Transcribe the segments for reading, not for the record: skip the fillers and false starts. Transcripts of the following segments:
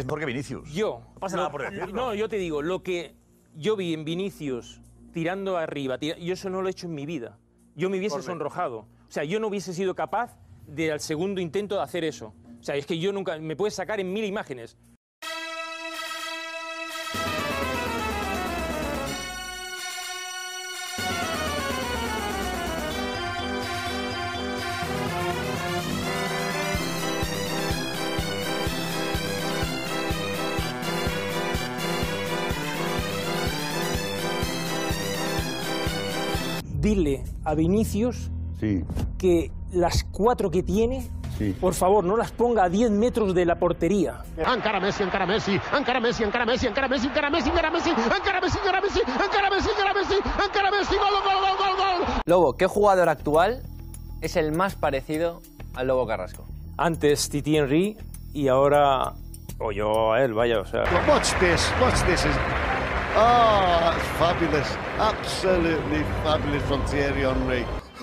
mejor que Vinicius. Yo. No pasa nada por decirlo. No, yo te digo, lo que yo vi en Vinicius tirando arriba, yo eso no lo he hecho en mi vida. Yo me hubiese sonrojado. O sea, yo no hubiese sido capaz de al segundo intento de hacer eso. O sea, es que yo nunca... Me puedes sacar en 1000 imágenes. Dile a Vinicius que las 4 que tiene, por favor, no las ponga a 10 metros de la portería. Encara Messi, encara Messi, encara Messi, encara Messi, encara Messi, encara Messi, encara Messi, encara Messi, encara Messi, encara Messi, encara Messi, encara Messi, gol, gol, gol, gol, gol. Lobo, ¿qué jugador actual es el más parecido al Lobo Carrasco? Antes Titi Henry y ahora... O yo a él, vaya, o sea... Watch this is... Oh, that's fabulous. Absolutely fabulous from Thierry Henry.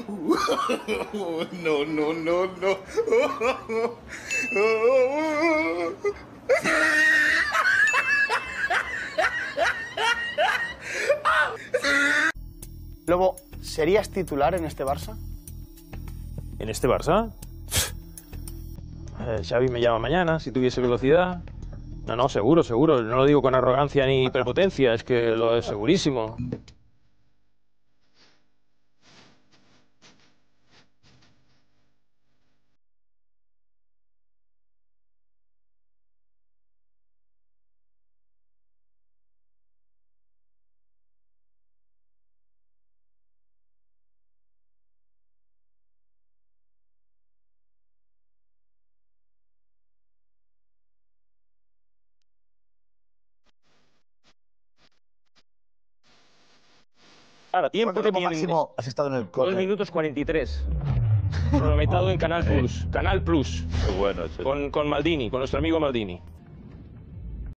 No, no, no, no. Lobo, ¿serías titular en este Barça? ¿En este Barça? Xavi me llama mañana, si tuviese velocidad. No, seguro, seguro. No lo digo con arrogancia ni prepotencia, es que lo es segurísimo. Ahora, tiempo que tiene... máximo has estado en el 2 minutos 43. Cronometrado en Canal Plus. Canal Plus. Qué bueno. Con Maldini, con nuestro amigo Maldini.